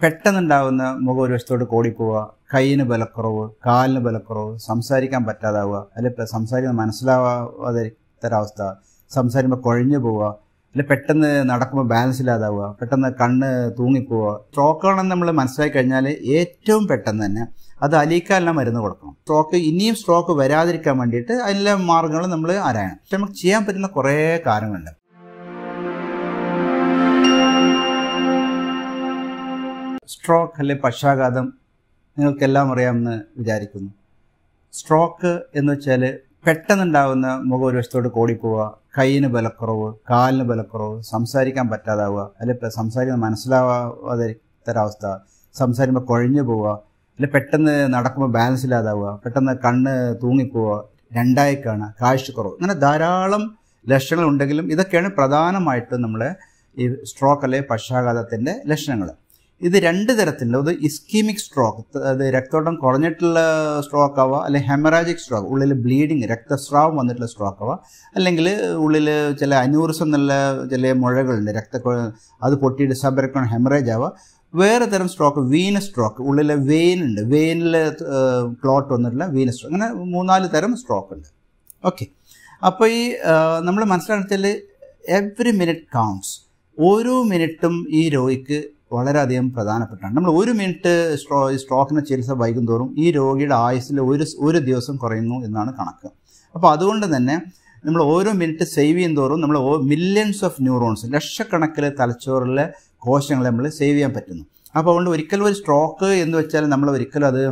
പെട്ടെന്നുണ്ടാകുന്ന മുഖപരിവശത്തോട് കോടിപ്പോവുക, കൈയിന് ബലക്കുറവ്, കാലിന് ബലക്കുറവ്, സംസാരിക്കാൻ പറ്റാതാവുക, അല്ലെങ്കിൽ സംസാരിക്കാൻ മനസ്സിലാവാതൊരവസ്ഥ, സംസാരിക്കുമ്പോൾ കുഴഞ്ഞു പോവുക, അല്ലെങ്കിൽ പെട്ടെന്ന് നടക്കുമ്പോൾ ബാലൻസ് ഇല്ലാതാവുക, പെട്ടെന്ന് കണ്ണ് തൂങ്ങിപ്പോവുക. സ്ട്രോക്കാണെന്ന് നമ്മൾ മനസ്സിലാക്കി കഴിഞ്ഞാൽ ഏറ്റവും പെട്ടെന്ന് തന്നെ അത് അലിയിക്കാനുള്ള മരുന്ന് കൊടുക്കണം. ഇനിയും സ്ട്രോക്ക് വരാതിരിക്കാൻ വേണ്ടിയിട്ട് അതിലെ മാർഗ്ഗങ്ങൾ നമ്മൾ ആരായണം. പക്ഷെ നമുക്ക് ചെയ്യാൻ പറ്റുന്ന കുറേ കാര്യങ്ങളുണ്ട്. സ്ട്രോക്ക് അല്ലെ പക്ഷാഘാതം നിങ്ങൾക്കെല്ലാം അറിയാമെന്ന് വിചാരിക്കുന്നു. സ്ട്രോക്ക് എന്ന് വെച്ചാൽ പെട്ടെന്നുണ്ടാകുന്ന മുഖപരിവശത്തോട് കോടിപ്പോവുക, കൈയിന് ബലക്കുറവ്, കാലിന് ബലക്കുറവ്, സംസാരിക്കാൻ പറ്റാതാവുക, അല്ലെങ്കിൽ സംസാരിക്കാൻ മനസ്സിലാവാതൊരവസ്ഥ, സംസാരിക്കുമ്പോൾ കുഴഞ്ഞു പോവുക, അല്ലെങ്കിൽ പെട്ടെന്ന് നടക്കുമ്പോൾ ബാലൻസ് ഇല്ലാതാവുക, പെട്ടെന്ന് കണ്ണ് തൂങ്ങിപ്പോവുക, രണ്ടായി കാണുക, കാഴ്ചക്കുറവ്, അങ്ങനെ ധാരാളം ലക്ഷണങ്ങൾ ഉണ്ടെങ്കിലും ഇതൊക്കെയാണ് പ്രധാനമായിട്ടും നമ്മളെ ഈ സ്ട്രോക്ക് അല്ലെ പക്ഷാഘാതത്തിൻ്റെ ലക്ഷണങ്ങൾ. ഇത് രണ്ട് തരത്തിലുള്ള, ഒരു ഇസ്കീമിക് സ്ട്രോക്ക്, അത് രക്തോട്ടം കുറഞ്ഞിട്ടുള്ള സ്ട്രോക്ക് ആവുക, അല്ലെങ്കിൽ ഹെമറാജിക് സ്ട്രോക്ക്, ഉള്ളിൽ ബ്ലീഡിങ് രക്തസ്രാവം വന്നിട്ടുള്ള സ്ട്രോക്ക് ആവുക, അല്ലെങ്കിൽ ഉള്ളിൽ ചില അന്യൂറിസം എന്നുള്ള ചില മുഴകളുണ്ട്, അത് പൊട്ടിയിട്ട് സബറക്കോൺ ഹെമറേജ് ആവുക. വേറെ തരം സ്ട്രോക്ക് വീനസ് സ്ട്രോക്ക്, ഉള്ളിലെ വെയിൻ ഉണ്ട്, വെയിനിൽ ക്ലോട്ട് വന്നിട്ടുള്ള വീനസ് സ്ട്രോക്ക്, അങ്ങനെ 3-4 തരം സ്ട്രോക്ക് ഉണ്ട്. ഓക്കെ, അപ്പോൾ ഈ നമ്മൾ മനസ്സിലാക്കിയാൽ എവറി മിനിറ്റ് കൗണ്ട്സ്. ഓരോ മിനിറ്റും ഈ രോഗിക്ക് വളരെയധികം പ്രധാനപ്പെട്ടാണ്. നമ്മൾ 1 മിനിറ്റ് സ്ട്രോക്കിന് ചികിത്സ വൈകും തോറും ഈ രോഗിയുടെ ആയുസ്സിൽ ഒരു ദിവസം കുറയുന്നു എന്നാണ് കണക്ക്. അപ്പോൾ അതുകൊണ്ട് തന്നെ നമ്മൾ ഓരോ മിനിറ്റ് സേവ് ചെയ്യും തോറും നമ്മൾ മില്യൺസ് ഓഫ് ന്യൂറോൺസ്, ലക്ഷക്കണക്കിന് തലച്ചോറിലെ കോശങ്ങളെ നമ്മൾ സേവ് ചെയ്യാൻ പറ്റുന്നു. അപ്പോൾ അതുകൊണ്ട് ഒരിക്കലും ഒരു സ്ട്രോക്ക് എന്ന് വെച്ചാൽ നമ്മൾ ഒരിക്കലും അത്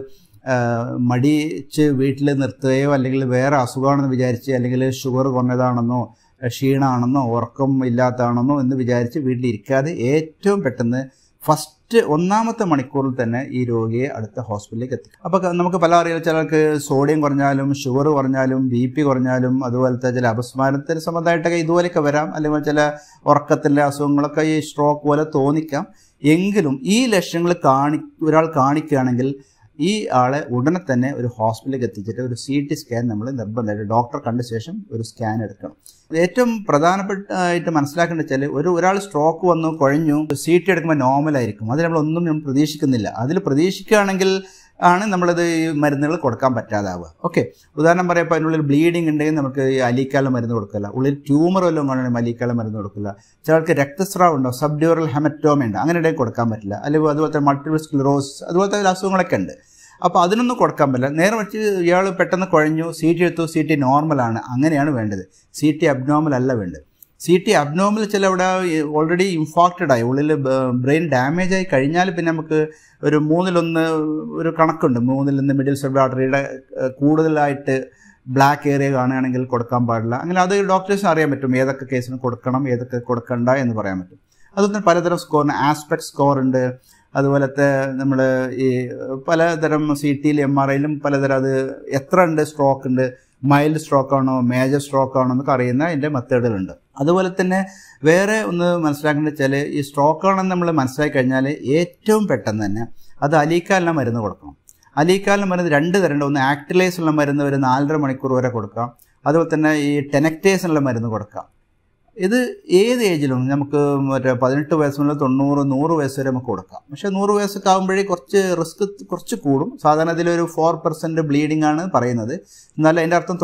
മടിച്ച് വീട്ടിൽ നിർത്തുകയോ, അല്ലെങ്കിൽ വേറെ അസുഖമാണെന്ന് വിചാരിച്ച്, അല്ലെങ്കിൽ ഷുഗർ കുറഞ്ഞതാണെന്നോ, ക്ഷീണമാണെന്നോ, ഉറക്കം ഇല്ലാത്തതാണെന്നോ എന്ന് വിചാരിച്ച് വീട്ടിലിരിക്കാതെ ഏറ്റവും പെട്ടെന്ന് ഒന്നാമത്തെ മണിക്കൂറിൽ തന്നെ ഈ രോഗിയെ അടുത്ത ഹോസ്പിറ്റലിലേക്ക് എത്തിക്കും. അപ്പോൾ നമുക്ക് പല അറിയാം, ചിലർക്ക് സോഡിയം കുറഞ്ഞാലും, ഷുഗർ കുറഞ്ഞാലും, BP കുറഞ്ഞാലും, അതുപോലത്തെ ചില അപസ്മാരത്തിന് സംബന്ധമായിട്ടൊക്കെ ഇതുപോലെയൊക്കെ വരാം, അല്ലെങ്കിൽ ചില ഉറക്കത്തിൻ്റെ അസുഖങ്ങളൊക്കെ ഈ സ്ട്രോക്ക് പോലെ തോന്നിക്കാം. എങ്കിലും ഈ ലക്ഷണങ്ങൾ ഒരാൾ കാണിക്കുകയാണെങ്കിൽ ഈ ആളെ ഉടനെ തന്നെ ഒരു ഹോസ്പിറ്റലിലേക്ക് എത്തിച്ചിട്ട് ഒരു CT സ്കാൻ നമ്മൾ നിർബന്ധമായിട്ട് ഡോക്ടറെ കണ്ട ശേഷം ഒരു സ്കാൻ എടുക്കണം. ഏറ്റവും പ്രധാനപ്പെട്ടായിട്ട് മനസ്സിലാക്കേണ്ടത് വെച്ചാൽ ഒരാൾ സ്ട്രോക്ക് വന്നു കുഴഞ്ഞു, CT എടുക്കുമ്പോൾ നോർമലായിരിക്കും, അത് നമ്മളൊന്നും പ്രതീക്ഷിക്കുന്നില്ല. അതിൽ പ്രതീക്ഷിക്കുകയാണെങ്കിൽ ആണ് നമ്മളത് ഈ മരുന്നുകൾ കൊടുക്കാൻ പറ്റാതാവുക. ഓക്കെ, ഉദാഹരണം പറയുമ്പോൾ അതിനുള്ളിൽ ബ്ലീഡിങ് ഉണ്ടെങ്കിൽ നമുക്ക് ഈ അലിക്കാനുള്ള മരുന്ന് കൊടുക്കില്ല, ഉള്ളിൽ ട്യൂമർ വല്ലതും കാണണമെങ്കിൽ അലിക്കാനുള്ള മരുന്ന് കൊടുക്കില്ല, ചിലർക്ക് രക്തസ്രാവം ഉണ്ടോ, സബ്ഡ്യൂറൽ ഹെമറ്റോമ ഉണ്ട്, അങ്ങനെ ഇടയിൽ കൊടുക്കാൻ പറ്റില്ല, അല്ലെങ്കിൽ അതുപോലത്തെ മൾട്ടിപ്പിൾ സ്ക്ലിറോസിസ് അതുപോലത്തെ അസുഖങ്ങളൊക്കെ ഉണ്ട്. അപ്പോൾ അതിനൊന്നും കൊടുക്കാൻ പറ്റില്ല. നേരെ മറിച്ച് ഇയാൾ പെട്ടെന്ന് കുഴഞ്ഞു, CT എടുത്തു, CT നോർമലാണ്, അങ്ങനെയാണ് വേണ്ടത്. CT അബ്നോർമൽ അല്ല വേണ്ടത്. CT അബ്നോർമൽ ചില അവിടെ ഓൾറെഡി ഇൻഫാക്റ്റഡ് ആയി, ഉള്ളിൽ ബ്രെയിൻ ഡാമേജ് ആയി കഴിഞ്ഞാൽ പിന്നെ നമുക്ക് ഒരു 3-1 ഒരു കണക്കുണ്ട്. 3-1 മിഡിൽ സെർബ്രൽ ആർട്ടറിയുടെ കൂടുതലായിട്ട് ബ്ലാക്ക് ഏരിയ കാണുകയാണെങ്കിൽ കൊടുക്കാൻ പാടില്ല. അങ്ങനെ അത് ഡോക്ടേഴ്സിന് അറിയാൻ പറ്റും, ഏതൊക്കെ കേസിന് കൊടുക്കണം, ഏതൊക്കെ കൊടുക്കണ്ട എന്ന് പറയാൻ പറ്റും. അതുപോലെ പലതരം സ്കോറിന് ആസ്പെക്ട് സ്കോർ ഉണ്ട്. അതുപോലത്തെ നമ്മൾ ഈ പലതരം CTയിലും MRIയിലും പലതരം അത് എത്ര ഉണ്ട്, സ്ട്രോക്ക് ഉണ്ട്, മൈൽഡ് സ്ട്രോക്ക് ആണോ, മേജർ സ്ട്രോക്ക് ആണോ എന്നൊക്കെ അറിയുന്ന അതിൻ്റെ മെത്തേഡുകളുണ്ട്. അതുപോലെ തന്നെ വേറെ ഒന്ന് മനസ്സിലാക്കേണ്ടത് വെച്ചാൽ ഈ സ്ട്രോക്കാണെന്ന് നമ്മൾ മനസ്സിലാക്കി കഴിഞ്ഞാൽ ഏറ്റവും പെട്ടെന്ന് തന്നെ അത് അലിയിക്കാനുള്ള മരുന്ന് കൊടുക്കണം. അലിയിക്കാനുള്ള മരുന്ന് 2 തരമുണ്ട്. ഒന്ന് ആക്ടിലൈസ് ഉള്ള മരുന്ന് ഒരു 4.5 മണിക്കൂർ വരെ കൊടുക്കാം. അതുപോലെ തന്നെ ഈ ടെനക്ടേസ് ഉള്ള മരുന്ന് കൊടുക്കാം. ഇത് ഏത് ഏജിലും നമുക്ക് 18 വയസ്സ് മുതൽ 90-100 വയസ്സ് വരെ നമുക്ക് കൊടുക്കാം. പക്ഷേ 100 വയസ്സൊക്കെ ആകുമ്പോഴേ കുറച്ച് കൂടും. സാധാരണ ഇതിലൊരു 4% ബ്ലീഡിംഗ് ആണ് പറയുന്നത്. എന്നാലും അതിൻ്റെ അർത്ഥം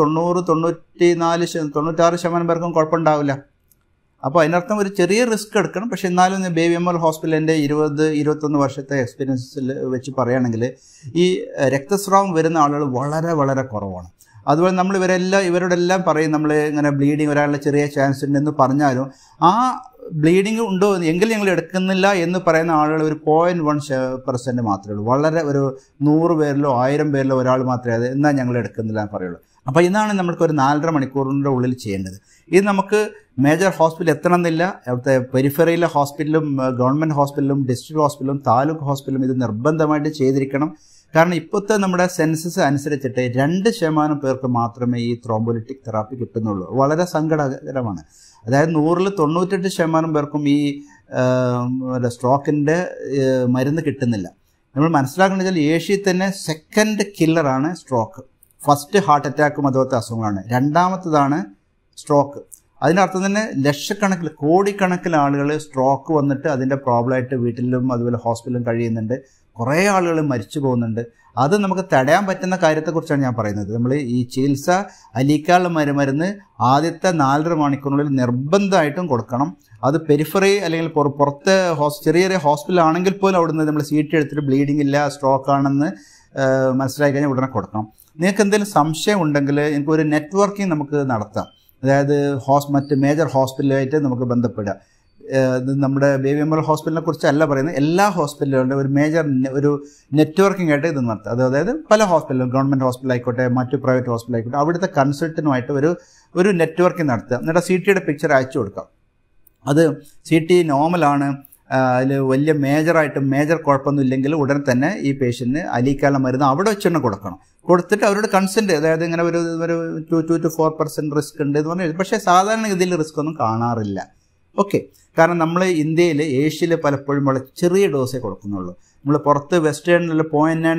90-96% പേർക്കും കുഴപ്പമുണ്ടാവില്ല. അപ്പോൾ അതിനർത്ഥം ഒരു ചെറിയ റിസ്ക് എടുക്കണം. പക്ഷേ എന്നാലും BMR ഹോസ്പിറ്റലിൻ്റെ 20-21 വർഷത്തെ എക്സ്പീരിയൻസിൽ വെച്ച് പറയുകയാണെങ്കിൽ ഈ രക്തസ്രാവം വരുന്ന ആളുകൾ വളരെ വളരെ കുറവാണ്. അതുപോലെ നമ്മൾ ഇവരോടെല്ലാം പറയും, നമ്മൾ ഇങ്ങനെ ബ്ലീഡിങ് വരാനുള്ള ചെറിയ ചാൻസ് ഉണ്ടെന്ന് പറഞ്ഞാലും ആ ബ്ലീഡിങ് ഉണ്ടോ എങ്കിൽ ഞങ്ങൾ എടുക്കുന്നില്ല എന്ന് പറയുന്ന ആളുകൾ ഒരു 0.1% മാത്രമേ ഉള്ളൂ. വളരെ ഒരു 100 പേരിലോ 1000 പേരിലോ ഒരാൾ മാത്രമേ അത് എന്നാൽ ഞങ്ങൾ എടുക്കുന്നില്ല എന്ന് പറയുള്ളൂ. അപ്പോൾ ഇതാണ് നമ്മൾക്കൊരു 4.5 മണിക്കൂറിൻ്റെ ഉള്ളിൽ ചെയ്യേണ്ടത്. ഇത് നമുക്ക് മേജർ ഹോസ്പിറ്റൽ എത്തണമെന്നില്ല. അവിടുത്തെ പെരിഫറിയിലെ ഹോസ്പിറ്റലും ഗവൺമെൻറ് ഹോസ്പിറ്റലും ഡിസ്ട്രിക്ട് ഹോസ്പിറ്റലും താലൂക്ക് ഹോസ്പിറ്റലും ഇത് നിർബന്ധമായിട്ട് ചെയ്തിരിക്കണം. കാരണം ഇപ്പോഴത്തെ നമ്മുടെ സെൻസസ് അനുസരിച്ചിട്ട് 2% പേർക്ക് മാത്രമേ ഈ ത്രോംബോലിറ്റിക് തെറാപ്പി കിട്ടുന്നുള്ളൂ. വളരെ സങ്കടകരമാണ്. അതായത് 100-ൽ 98% പേർക്കും ഈ സ്ട്രോക്കിൻ്റെ മരുന്ന് കിട്ടുന്നില്ല. നമ്മൾ മനസ്സിലാക്കേണ്ടത് ഏഷ്യയിൽ തന്നെ സെക്കൻഡ് കില്ലറാണ് സ്ട്രോക്ക്. ഫസ്റ്റ് ഹാർട്ട് അറ്റാക്കും അതുപോലത്തെ അസുഖങ്ങളാണ്, രണ്ടാമത്തതാണ് സ്ട്രോക്ക്. അതിനർത്ഥം തന്നെ ലക്ഷക്കണക്കിൽ കോടിക്കണക്കിന് ആളുകൾ സ്ട്രോക്ക് വന്നിട്ട് അതിൻ്റെ പ്രോബ്ലമായിട്ട് വീട്ടിലും അതുപോലെ ഹോസ്പിറ്റലിലും കഴിയുന്നുണ്ട്. കുറേ ആളുകൾ മരിച്ചു പോകുന്നുണ്ട്. അത് നമുക്ക് തടയാൻ പറ്റുന്ന കാര്യത്തെക്കുറിച്ചാണ് ഞാൻ പറയുന്നത്. നമ്മൾ ഈ ചികിത്സ അലിയിക്കാനുള്ള മരുന്ന് ആദ്യത്തെ 4.5 മണിക്കൂറിനുള്ളിൽ നിർബന്ധമായിട്ടും കൊടുക്കണം. അത് പെരിഫറി അല്ലെങ്കിൽ പുറത്ത് ചെറിയ ഹോസ്പിറ്റൽ ആണെങ്കിൽ പോലും അവിടുന്ന് നമ്മൾ CT എടുത്തിട്ട് ബ്ലീഡിംഗ് ഇല്ല, സ്ട്രോക്ക് ആണെന്ന് മനസ്സിലാക്കി കഴിഞ്ഞാൽ ഉടനെ കൊടുക്കണം. നിങ്ങൾക്ക് എന്തെങ്കിലും സംശയം ഉണ്ടെങ്കിൽ എനിക്കൊരു നെറ്റ്വർക്കിംഗ് നമുക്ക് നടത്താം. അതായത് മറ്റ് മേജർ ഹോസ്പിറ്റലുമായിട്ട് നമുക്ക് ബന്ധപ്പെടുക. നമ്മുടെ ബേബി മെമ്മോറിയൽ ഹോസ്പിറ്റലിനെ കുറിച്ചല്ല പറയുന്നത്, എല്ലാ ഹോസ്പിറ്റലുകളുടെ ഒരു നെറ്റ്വർക്കിംഗ് ആയിട്ട് ഇത് നടത്തുക. അതായത് പല ഹോസ്പിറ്റലും, ഗവൺമെൻറ് ഹോസ്പിറ്റൽ ആയിക്കോട്ടെ, മറ്റ് പ്രൈവറ്റ് ഹോസ്പിറ്റൽ ആയിക്കോട്ടെ, അവിടുത്തെ കൺസൾട്ടനുമായിട്ട് ഒരു നെറ്റ്വർക്കിംഗ് നടത്തുക. എന്നിട്ട് CTയുടെ പിക്ചർ അയച്ചു കൊടുക്കാം. അത് CT നോർമലാണ്, അതിൽ വലിയ മേജർ കുഴപ്പമൊന്നും ഇല്ലെങ്കിൽ ഉടൻ തന്നെ ഈ പേഷ്യൻറ്റിന് അലിയിക്കാനുള്ള മരുന്ന് അവിടെ വെച്ച് തന്നെ കൊടുത്തിട്ട് അവരുടെ കൺസെൻറ്റ്, അതായത് ഇങ്ങനെ ഒരു 2 to 4% റിസ്ക് ഉണ്ട് എന്ന് പറഞ്ഞാൽ. പക്ഷേ സാധാരണ ഇതിൽ റിസ്ക് ഒന്നും കാണാറില്ല. ഓക്കെ, കാരണം നമ്മൾ ഇന്ത്യയിൽ, ഏഷ്യയിൽ പലപ്പോഴും വളരെ ചെറിയ ഡോസേ കൊടുക്കുന്നുള്ളൂ. നമ്മൾ പുറത്ത് വെസ്റ്റേണിൽ 0.9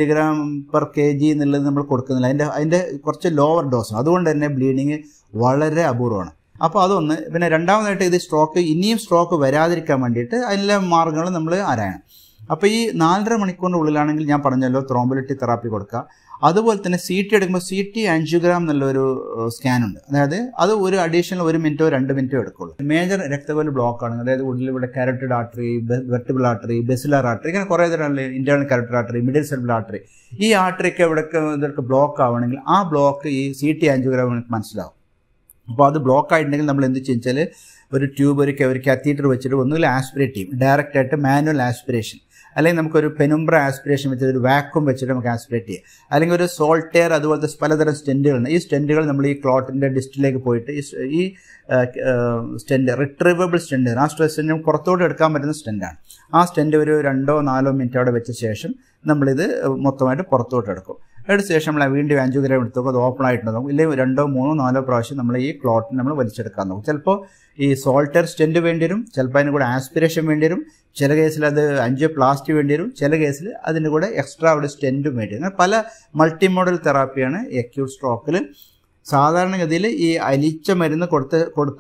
mg/kg എന്നുള്ളത് നമ്മൾ കൊടുക്കുന്നില്ല. അതിൻ്റെ കുറച്ച് ലോവർ ഡോസാണ്. അതുകൊണ്ട് തന്നെ ബ്ലീഡിങ് വളരെ അപൂർവമാണ്. അപ്പോൾ അതൊന്ന്. പിന്നെ രണ്ടാമതായിട്ട് ഇത് ഇനിയും സ്ട്രോക്ക് വരാതിരിക്കാൻ വേണ്ടിയിട്ട് അതിൻ്റെ മാർഗ്ഗങ്ങൾ നമ്മൾ ആരായണം. അപ്പോൾ ഈ 4.5 മണിക്കൂറിൻ്റെ ഉള്ളിലാണെങ്കിൽ ഞാൻ പറഞ്ഞല്ലോ ത്രോംബോലിറ്റിക് തെറാപ്പി കൊടുക്കുക. അതുപോലെ തന്നെ CT എടുക്കുമ്പോൾ CT ആൻജിയോഗ്രാം എന്നുള്ളൊരു സ്കാനുണ്ട്. അതായത് അത് ഒരു അഡീഷണൽ 1 മിനിറ്റോ 2 മിനിറ്റോ എടുക്കുള്ളൂ. മേജർ രക്തകോല് ബ്ലോക്ക് ആണ്, അതായത് ഉള്ളിലിവിടെ carotid artery, vertebral artery, basilar artery, ഇങ്ങനെ കുറേ തരം internal carotid artery, middle cerebral artery. ഈ ആർട്ടറിയൊക്കെ ഇതൊക്കെ ബ്ലോക്ക് ആവണമെങ്കിൽ ആ ബ്ലോക്ക് ഈ CT ആൻജിയോഗ്രാം നമുക്ക് മനസ്സിലാവും. അപ്പോൾ അത് ബ്ലോക്ക് ആയിട്ടുണ്ടെങ്കിൽ നമ്മൾ എന്ത് വെച്ചാൽ ഒരു ട്യൂബ്, ഒരു കാത്തീറ്റർ വെച്ചിട്ട് ഒന്നുകിൽ ആസ്പിറേറ്റ് ചെയ്യും, ഡയറക്റ്റ് ആയിട്ട് മാനുവൽ ആസ്പിറേഷൻ, അല്ലെങ്കിൽ നമുക്കൊരു പെനുംബ്ര ആസ്പിറേഷൻ വെച്ചിട്ട് ഒരു വാക്വം വെച്ചിട്ട് നമുക്ക് ആസ്പിറേറ്റ് ചെയ്യാം. അല്ലെങ്കിൽ ഒരു സോൾട്ടെയർ, അതുപോലത്തെ പലതരം സ്റ്റെൻറ്റുകളുണ്ട്. ഈ സ്റ്റെൻറ്റുകൾ നമ്മൾ ഈ ക്ലോട്ടിൻ്റെ ഡിസ്റ്റിലേക്ക് പോയിട്ട് ഈ സ്റ്റെൻറ്റ് റിട്രീവബിൾ സ്റ്റെൻറ്റ്, ആ സ്റ്റെൻറ്റ് പുറത്തോട്ട് എടുക്കാൻ പറ്റുന്ന സ്റ്റെൻറ്റാണ്. ആ സ്റ്റെൻറ്റ് ഒരു 2-4 മിനിറ്റ് അവിടെ വെച്ച ശേഷം നമ്മളിത് മൊത്തമായിട്ട് പുറത്തോട്ട് എടുക്കും. എടുത്ത ശേഷം നമ്മൾ വീണ്ടും ആൻജിയോഗ്രാം എടുത്തൊക്കെ അത് ഓപ്പൺ ആയിട്ടുണ്ടാകും. ഇല്ലെങ്കിൽ 2, 3, 4 പ്രാവശ്യം നമ്മൾ ഈ ക്ലോട്ടിന് നമ്മൾ വലിച്ചെടുക്കാൻ നോക്കും. ചിലപ്പോൾ ഈ സോൾട്ടർ സ്റ്റെൻറ്റ് വേണ്ടി വരും, ചിലപ്പോൾ അതിന് കൂടെ ആസ്പിറേഷൻ വേണ്ടി വരും, ചില കേസിൽ അത് ആൻജിയോപ്ലാസ്റ്റി വേണ്ടി വരും, ചില കേസിൽ അതിൻ്റെ കൂടെ എക്സ്ട്രാ അവിടെ സ്റ്റെൻറ്റും വേണ്ടി വരും. അങ്ങനെ പല മൾട്ടിമോഡൽ തെറാപ്പിയാണ് അക്യൂട്ട് സ്ട്രോക്കിൽ. സാധാരണഗതിയിൽ ഈ അലിയിച്ച മരുന്ന് കൊടുത്ത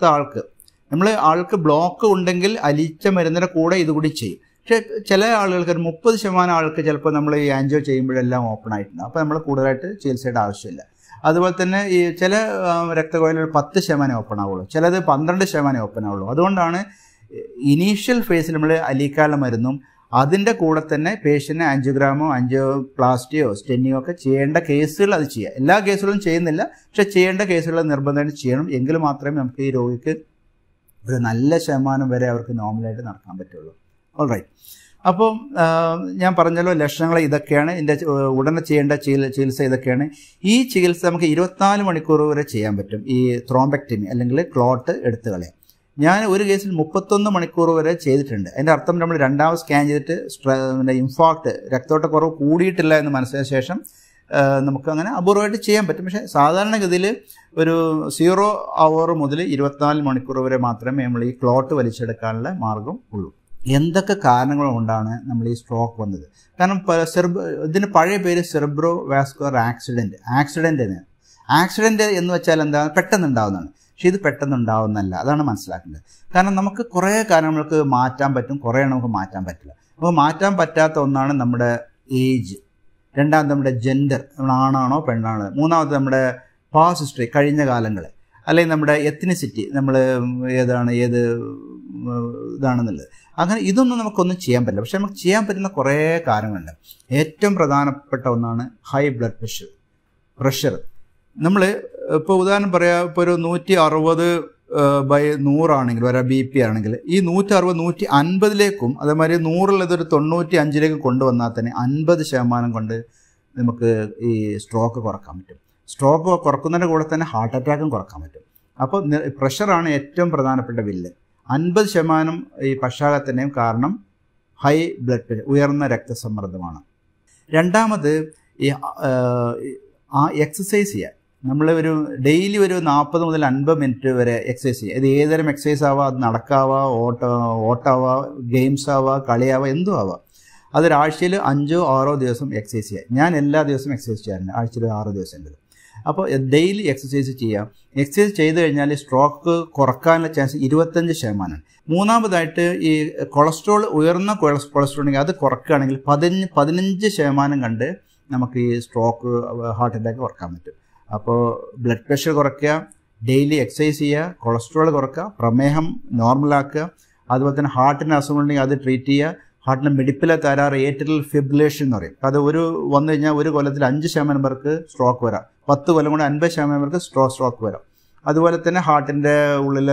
ആൾക്ക് ബ്ലോക്ക് ഉണ്ടെങ്കിൽ അലിയിച്ച മരുന്നിൻ്റെ കൂടെ ഇതുകൂടി ചെയ്യും. പക്ഷേ ചില ആളുകൾക്ക്, ഒരു 30% ആൾക്ക് ചിലപ്പോൾ നമ്മൾ ഈ ആൻജിയോ ചെയ്യുമ്പോഴെല്ലാം ഓപ്പൺ ആയിട്ടുണ്ട്. അപ്പോൾ നമ്മൾ കൂടുതലായിട്ട് ചികിത്സയുടെ ആവശ്യമില്ല. അതുപോലെ തന്നെ ഈ ചില രക്തകോയിലുകൾ 10% ഓപ്പൺ ആവുള്ളൂ, ചിലത് 12% ഓപ്പൺ ആവുള്ളൂ. അതുകൊണ്ടാണ് ഇനീഷ്യൽ ഫേസിൽ നമ്മൾ അലിയിക്കാനുള്ള മരുന്നും അതിൻ്റെ കൂടെ തന്നെ പേഷ്യൻ്റ് ആൻജിയോഗ്രാമോ ആൻജിയോപ്ലാസ്റ്റിയോ സ്റ്റെന്നിയോ ഒക്കെ ചെയ്യേണ്ട കേസുകൾ അത് ചെയ്യുക. എല്ലാ കേസുകളും ചെയ്യുന്നില്ല, പക്ഷേ ചെയ്യേണ്ട കേസുകൾ നിർബന്ധമായിട്ട് ചെയ്യണം. എങ്കിൽ മാത്രമേ നമുക്ക് ഈ രോഗിക്ക് ഒരു നല്ല ശതമാനം വരെ അവർക്ക് നോർമലായിട്ട് നടക്കാൻ പറ്റുള്ളൂ. ഓൾറൈറ്റ്. അപ്പോൾ ഞാൻ പറഞ്ഞല്ലോ ലക്ഷണങ്ങൾ ഇതൊക്കെയാണ്. ഇതിൻ്റെ ഉടനെ ചെയ്യേണ്ട ചികിത്സ ഇതൊക്കെയാണ്. ഈ ചികിത്സ നമുക്ക് 24 മണിക്കൂർ വരെ ചെയ്യാൻ പറ്റും. ഈ ത്രോംബെക്ടമി അല്ലെങ്കിൽ ക്ലോട്ട് എടുത്തു കളയാം. ഞാൻ ഒരു കേസിൽ 31 മണിക്കൂർ വരെ ചെയ്തിട്ടുണ്ട്. അതിൻ്റെ അർത്ഥം നമ്മൾ രണ്ടാമത് സ്കാൻ ചെയ്തിട്ട് ഇൻഫാക്ട്, രക്തോട്ടക്കുറവ് കൂടിയിട്ടില്ല എന്ന് മനസ്സിലായ ശേഷം നമുക്ക് അങ്ങനെ അപൂർവമായിട്ട് ചെയ്യാൻ പറ്റും. പക്ഷേ സാധാരണഗതിയിൽ ഒരു 0 hour മുതൽ 24 മണിക്കൂർ വരെ മാത്രമേ നമ്മൾ ഈ ക്ലോട്ട് വലിച്ചെടുക്കാനുള്ള മാർഗം ഉള്ളൂ. എന്തൊക്കെ കാരണങ്ങൾ കൊണ്ടാണ് നമ്മൾ ഈ സ്ട്രോക്ക് വന്നത്? കാരണം ഇതിന് പഴയ പേര് സെറിബ്രോ വാസ്കുലർ ആക്സിഡൻറ്റ് എന്ന് വെച്ചാൽ എന്താ, പെട്ടെന്ന് ഉണ്ടാകുന്നതാണ്. പക്ഷേ ഇത് പെട്ടെന്ന് ഉണ്ടാവുന്നതല്ല, അതാണ് മനസ്സിലാക്കേണ്ടത്. കാരണം നമുക്ക് കുറേ കാര്യങ്ങൾക്ക് മാറ്റാൻ പറ്റും, കുറേ നമുക്ക് മാറ്റാൻ പറ്റില്ല. അപ്പോൾ മാറ്റാൻ പറ്റാത്ത ഒന്നാണ് നമ്മുടെ ഏജ്, രണ്ടാമത് നമ്മുടെ ജെൻഡർ, ആണാണോ പെണ്ണാണോ, മൂന്നാമത് നമ്മുടെ പാസ്റ്റ് ഹിസ്റ്ററി, കഴിഞ്ഞ കാലങ്ങൾ, അല്ലെങ്കിൽ നമ്മുടെ എത്നിസിറ്റി, നമ്മൾ ഏത് ഇതാണെന്നുള്ളത്. അങ്ങനെ ഇതൊന്നും നമുക്കൊന്നും ചെയ്യാൻ പറ്റില്ല. പക്ഷെ നമുക്ക് ചെയ്യാൻ പറ്റുന്ന കുറേ കാര്യങ്ങളുണ്ട്. ഏറ്റവും പ്രധാനപ്പെട്ട ഒന്നാണ് ഹൈ ബ്ലഡ് പ്രഷർ. നമ്മൾ ഇപ്പോൾ ഉദാഹരണം പറയാം, ഇപ്പോൾ ഒരു 160/100 ആണെങ്കിൽ, ഒരു BP ആണെങ്കിൽ, ഈ 160 150ലേക്കും അതേമാതിരി 100 95ലേക്കും കൊണ്ടുവന്നാൽ തന്നെ 50% കൊണ്ട് നമുക്ക് ഈ സ്ട്രോക്ക് കുറക്കാൻ പറ്റും. സ്ട്രോക്ക് കുറക്കുന്നതിൻ്റെ കൂടെ തന്നെ ഹാർട്ട് അറ്റാക്കും കുറക്കാൻ പറ്റും. അപ്പോൾ പ്രഷറാണ് ഏറ്റവും പ്രധാനപ്പെട്ട വില്ലൻ. 50% ഈ പക്ഷാഘാതത്തിൻ്റെയും കാരണം ഹൈ ബ്ലഡ് പ്രഷർ, ഉയർന്ന രക്തസമ്മർദ്ദമാണ്. രണ്ടാമത് ഈ എക്സസൈസ് ചെയ്യുക. നമ്മൾ ഡെയിലി ഒരു 40 മുതൽ 50 മിനിറ്റ് വരെ എക്സസൈസ് ചെയ്യുക. ഇത് ഏതുതരം എക്സസൈസ് ആവാം, അത് നടക്കാവാ, ഓട്ടാവാം, ഗെയിംസ് ആവാം, കളിയാവാം, എന്തും ആവാം. അതൊരാഴ്ചയിൽ 5-6 ദിവസം എക്സസൈസ് ചെയ്യുക. ഞാൻ എല്ലാ ദിവസവും എക്സസൈസ് ചെയ്യാറുണ്ട്, ആഴ്ചയിൽ 6 ദിവസമെങ്കിലും. അപ്പോൾ ഡെയിലി എക്സസൈസ് ചെയ്യാം. എക്സസൈസ് ചെയ്ത് കഴിഞ്ഞാൽ സ്ട്രോക്ക് കുറക്കാനുള്ള ചാൻസ് 25%. മൂന്നാമതായിട്ട് ഈ കൊളസ്ട്രോൾ, ഉയർന്ന കൊളസ്ട്രോൾ ഉണ്ടെങ്കിൽ അത് കുറക്കുകയാണെങ്കിൽ 15% കണ്ട് നമുക്ക് ഈ സ്ട്രോക്ക്, ഹാർട്ട് അറ്റാക്ക് കുറക്കാൻ പറ്റും. അപ്പോൾ ബ്ലഡ് പ്രഷർ കുറയ്ക്കുക, ഡെയിലി എക്സസൈസ് ചെയ്യുക, കൊളസ്ട്രോൾ കുറയ്ക്കുക, പ്രമേഹം നോർമലാക്കുക, അതുപോലെ തന്നെ ഹാർട്ടിന് അസുഖമുണ്ടെങ്കിൽ അത് ട്രീറ്റ് ചെയ്യുക. ഹാർട്ടിന് മിടിപ്പിലെ തകരാറ്, ഏട്രിയൽ ഫിബ്രിലേഷൻ എന്ന് പറയും. അത് വന്നു കഴിഞ്ഞാൽ ഒരു കൊല്ലത്തിൽ 5% പേർക്ക് സ്ട്രോക്ക് വരാം. 10 കൊല്ലം കൊണ്ട് 50% പേർക്ക് സ്ട്രോക്ക് വരാം. അതുപോലെ തന്നെ ഹാർട്ടിൻ്റെ ഉള്ളിൽ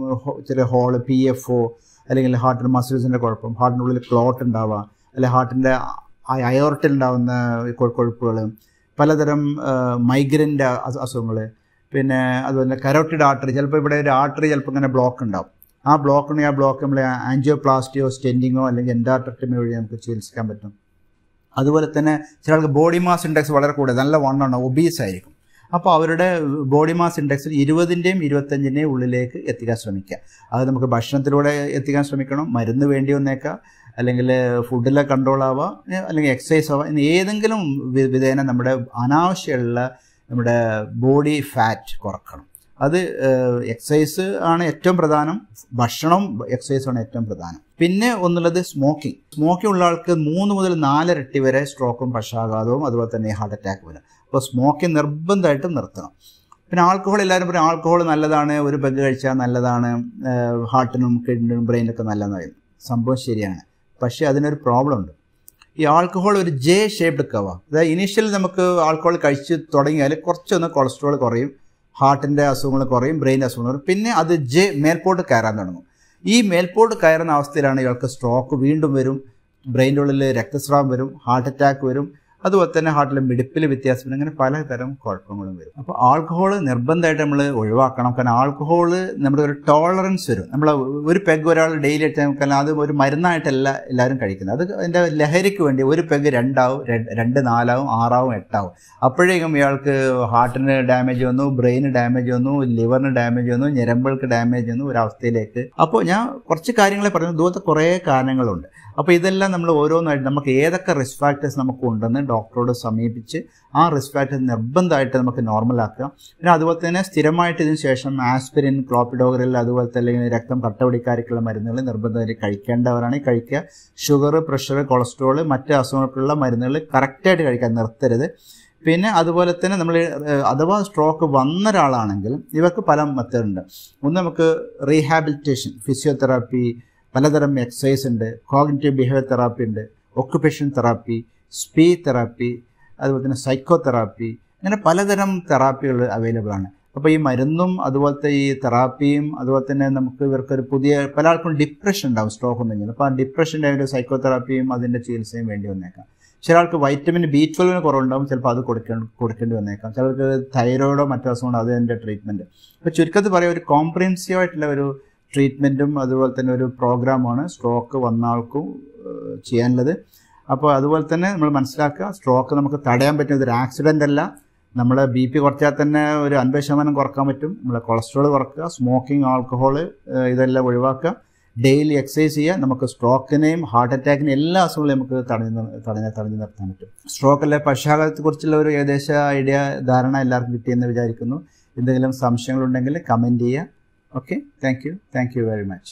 ചില ഹോള്, PFO, അല്ലെങ്കിൽ ഹാർട്ടിൻ്റെ മസിൽസിൻ്റെ കുഴപ്പം, ഹാർട്ടിൻ്റെ ഉള്ളിൽ ക്ലോട്ട് ഉണ്ടാവുക, അല്ലെങ്കിൽ ഹാർട്ടിൻ്റെ അയോർട്ടിൽ ഉണ്ടാകുന്ന കൊഴുപ്പുകൾ, പലതരം മൈഗ്രൈൻ്റെ അസുഖങ്ങൾ, പിന്നെ അതുപോലെ കരോട്ടിഡ് ആർട്ടറി, ചിലപ്പോൾ ഇവിടെ ഒരു ആർട്ടറി ചിലപ്പോൾ ഇങ്ങനെ ബ്ലോക്ക് ഉണ്ടാവും. ആ ബ്ലോക്ക് നമ്മൾ ആൻജിയോപ്ലാസ്റ്റിയോ സ്റ്റെൻഡിങ്ങോ അല്ലെങ്കിൽ എൻഡോട്രക്ടമി വഴി നമുക്ക് ചികിത്സിക്കാൻ പറ്റും. അതുപോലെ തന്നെ ചിലർക്ക് ബോഡി മാസ് ഇൻഡെക്സ് വളരെ കൂടുതൽ, നല്ല വണ്ണമാണ്, ഒബീസ് ആയിരിക്കും. അപ്പോൾ അവരുടെ ബോഡി മാസ് ഇൻഡെക്സിൽ 20-ൻ്റെയും 25-ൻ്റെയും ഉള്ളിലേക്ക് എത്തിക്കാൻ ശ്രമിക്കുക. അത് നമുക്ക് ഭക്ഷണത്തിലൂടെ എത്തിക്കാൻ ശ്രമിക്കണം, മരുന്ന് വേണ്ടി വന്നേക്കാം, അല്ലെങ്കിൽ ഫുഡിലെ കൺട്രോൾ ആവുക, അല്ലെങ്കിൽ എക്സസൈസ് ആവുക. ഇന്ന് ഏതെങ്കിലും വിധേന നമ്മുടെ അനാവശ്യമുള്ള നമ്മുടെ ബോഡി ഫാറ്റ് കുറക്കണം. അത് എക്സസൈസ് ആണ് ഏറ്റവും പ്രധാനം, ഭക്ഷണവും എക്സസൈസാണ് ഏറ്റവും പ്രധാനം. പിന്നെ ഒന്നുള്ളത് സ്മോക്കിംഗ് ഉള്ള ആൾക്ക് 3 മുതൽ 4 ഇരട്ടി വരെ സ്ട്രോക്കും പക്ഷാഘാതവും അതുപോലെ തന്നെ ഹാർട്ട് അറ്റാക്ക് വരും. അപ്പോൾ സ്മോക്കിംഗ് നിർബന്ധമായിട്ടും നിർത്തണം. പിന്നെ ആൽക്കഹോൾ, എല്ലാവരും പറയും ആൽക്കഹോൾ നല്ലതാണ്, ഒരു പെഗ് കഴിച്ചാൽ നല്ലതാണ്, ഹാർട്ടിനും കിഡ്നിനും ബ്രെയിനൊക്കെ നല്ലതാണ്. സംഭവം ശരിയാണ്, പക്ഷേ അതിനൊരു പ്രോബ്ലം ഉണ്ട്. ഈ ആൽക്കഹോൾ ഒരു ജെ ഷേപ്ഡ് കവ. അതായത് ഇനീഷ്യൽ നമുക്ക് ആൽക്കഹോൾ കഴിച്ച് തുടങ്ങിയാൽ കുറച്ചൊന്ന് കൊളസ്ട്രോൾ കുറയും, ഹാർട്ടിൻ്റെ അസുഖങ്ങൾ കുറയും, ബ്രെയിൻ അസുഖങ്ങൾ കുറയും. പിന്നെ അത് മേൽപോട്ട് കയറാൻ തുടങ്ങും. ഈ മേൽപോട്ട് കയറുന്ന അവസ്ഥയിലാണ് ഇയാൾക്ക് സ്ട്രോക്ക് വീണ്ടും വരും, ബ്രെയിൻ്റെ ഉള്ളിൽ രക്തസ്രാവം വരും, ഹാർട്ട് അറ്റാക്ക് വരും, അതുപോലെ തന്നെ ഹാർട്ടിലെ മിടിപ്പിൽ വ്യത്യാസം വരും. അങ്ങനെ പലതരം കുഴപ്പങ്ങളും വരും. അപ്പോൾ ആൽക്കഹോൾ നിർബന്ധമായിട്ട് നമ്മൾ ഒഴിവാക്കണം. കാരണം ആൽക്കഹോൾ നമ്മുടെ ഒരു ടോളറൻസ് വരും. നമ്മൾ ഒരു പെഗ് ഒരാൾ ഡെയിലി എടുത്താൽ അത് ഒരു മരുന്നായിട്ടല്ല എല്ലാവരും കഴിക്കുന്നത്. അത് അതിൻ്റെ ലഹരിക്ക് വേണ്ടി ഒരു പെഗ് 2 ആവും, 2, 4 ആവും, 6 ആവും, 8 ആവും. അപ്പോഴേക്കും ഇയാൾക്ക് ഹാർട്ടിന് ഡാമേജ് വന്നു, ബ്രെയിന് ഡാമേജ് വന്നു, ലിവറിന് ഡാമേജ് വന്നു, ഞരമ്പുകൾക്ക് ഡാമേജ് വന്നു, ഒരവസ്ഥയിലേക്ക്. അപ്പോൾ ഞാൻ കുറച്ച് കാര്യങ്ങളെ പറഞ്ഞു, ഇതുപോലത്തെ കുറേ കാരണങ്ങളുണ്ട്. അപ്പോൾ ഇതെല്ലാം നമ്മൾ ഓരോന്നായിട്ട് നമുക്ക് ഏതൊക്കെ റിസ്ക് ഫാക്ടേഴ്സ് നമുക്ക് ഉണ്ടെന്ന് ഡോക്ടറോട് സമീപിച്ച് ആ റിസ്ക് ഫാക്ടേഴ്സ് നിർബന്ധമായിട്ട് നമുക്ക് നോർമലാക്കുക. പിന്നെ അതുപോലെ തന്നെ സ്ഥിരമായിട്ട് ഇതിന് ശേഷം ആസ്പിരിൻ, ക്ലോപ്പിഡോഗ്രൽ, അതുപോലെ തന്നെ രക്തം കട്ടപിടിക്കാർക്കുള്ള മരുന്നുകൾ നിർബന്ധമായിട്ട് കഴിക്കേണ്ടവരാണ് കഴിക്കുക. ഷുഗർ, പ്രഷർ, കൊളസ്ട്രോൾ, മറ്റ് അസുഖങ്ങൾക്കുള്ള മരുന്നുകൾ കറക്റ്റായിട്ട് കഴിക്കാൻ നിർത്തരുത്. പിന്നെ അതുപോലെ തന്നെ നമ്മൾ അഥവാ സ്ട്രോക്ക് വന്ന ഒരാളാണെങ്കിൽ ഇവർക്ക് പല മെത്തേഡ് ഉണ്ട്. ഒന്ന് നമുക്ക് റീഹാബിലിറ്റേഷൻ, ഫിസിയോതെറാപ്പി, പലതരം എക്സസൈസ് ഉണ്ട്, കോഗ്നിറ്റീവ് ബിഹേവിയർ തെറാപ്പി ഉണ്ട്, ഒക്കുപേഷൻ തെറാപ്പി, സ്പീച്ച് തെറാപ്പി, അതുപോലെ തന്നെ സൈക്കോ തെറാപ്പി, അങ്ങനെ പലതരം തെറാപ്പികൾ അവൈലബിൾ ആണ്. അപ്പോൾ ഈ മരുന്നും അതുപോലത്തെ ഈ തെറാപ്പിയും അതുപോലെ തന്നെ നമുക്ക് ഇവർക്കൊരു പല ആൾക്കും ഡിപ്രഷൻ ഉണ്ടാവും സ്ട്രോക്ക് ഉണ്ടെങ്കിൽ. അപ്പോൾ ആ ഡിപ്രഷൻ്റെ ഒരു സൈക്കോ തെറാപ്പിയും അതിൻ്റെ ചികിത്സയും വേണ്ടി വന്നേക്കാം. ചില ആൾക്ക് വൈറ്റമിൻ B12 കുറവുണ്ടാവും, ചിലപ്പോൾ അത് കൊടുക്കേണ്ടി വന്നേക്കാം. ചിലർക്ക് തൈറോയിഡോ മറ്റു അസുഖങ്ങളോ അതിൻ്റെ ട്രീറ്റ്മെൻറ്റ്. അപ്പോൾ ചുരുക്കത്തിൽ പറയാം, ഒരു കോംപ്രിഹെൻസീവ് ആയിട്ടുള്ള ഒരു ട്രീറ്റ്മെൻറ്റും അതുപോലെ തന്നെ ഒരു പ്രോഗ്രാമാണ് സ്ട്രോക്ക് വന്ന ആൾക്കും ചെയ്യാനുള്ളത്. അപ്പോൾ അതുപോലെ തന്നെ നമ്മൾ മനസ്സിലാക്കുക, സ്ട്രോക്ക് നമുക്ക് തടയാൻ പറ്റുന്ന ഒരു ആക്സിഡൻ്റ് അല്ല. നമ്മൾ BP കുറച്ചാൽ തന്നെ ഒരു 50% കുറക്കാൻ പറ്റും. നമ്മൾ കൊളസ്ട്രോൾ കുറക്കുക, സ്മോക്കിംഗ്, ആൽക്കഹോൾ ഇതെല്ലാം ഒഴിവാക്കുക, ഡെയിലി എക്സസൈസ് ചെയ്യുക. നമുക്ക് സ്ട്രോക്കിനെയും ഹാർട്ട് അറ്റാക്കിനെയും എല്ലാ അസുഖങ്ങളും നമുക്ക് തടഞ്ഞു നിർത്താൻ പറ്റും. സ്ട്രോക്കിലെ പക്ഷാഘാതത്തെക്കുറിച്ചുള്ള ഒരു ഏകദേശ ധാരണ എല്ലാവർക്കും കിട്ടിയെന്ന് വിചാരിക്കുന്നു. എന്തെങ്കിലും സംശയങ്ങളുണ്ടെങ്കിൽ കമൻറ്റ് ചെയ്യുക. Okay, thank you very much.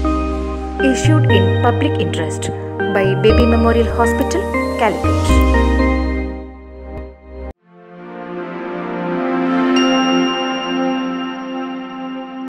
Issued in public interest by Baby Memorial Hospital, Calicut.